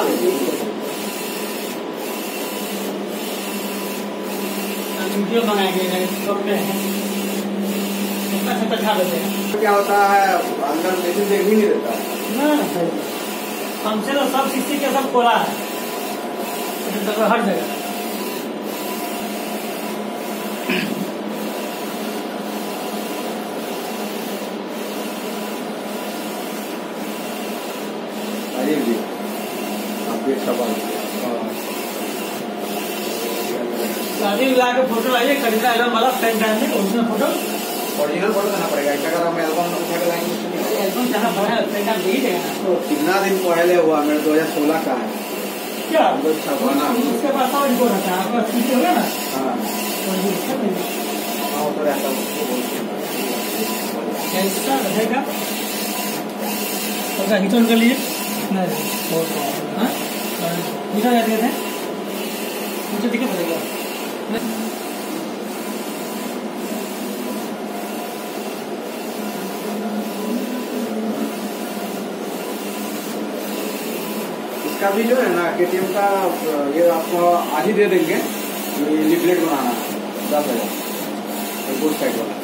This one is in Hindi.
वीडियो बनाएंगे छोटे हैं छा देते हैं। क्या होता है अंदर मेसिन देख भी नहीं देता ना। हमसे तो सब सीसी के सब कोला है हर जगह। शादी विवाह के फोटो आइए खरीदा एल्बम वाला फ्रेंड में ओरिजिनल फोटो देना पड़ेगा। क्या कर हम एल्बम उठा के लाएंगे? एल्बम जहाँ बना फ्रेंड दे ही देगा। तो कितना दिन पहले हुआ? मेरे 2016 का है। क्या अच्छा बना उसके पास और रिपोर्ट आता है आपका सीसी होगा ना। हाँ तो रहता कैसा रहेगा उसका हिटोन के लिए हिटोन जाते थे मुझे दिक्कत पड़ेगा। इसका भी जो है ना KTM का ये आपको आज ही दे देंगे। लिपलेट बनाना 10,000 गोल्ड साइड वाला।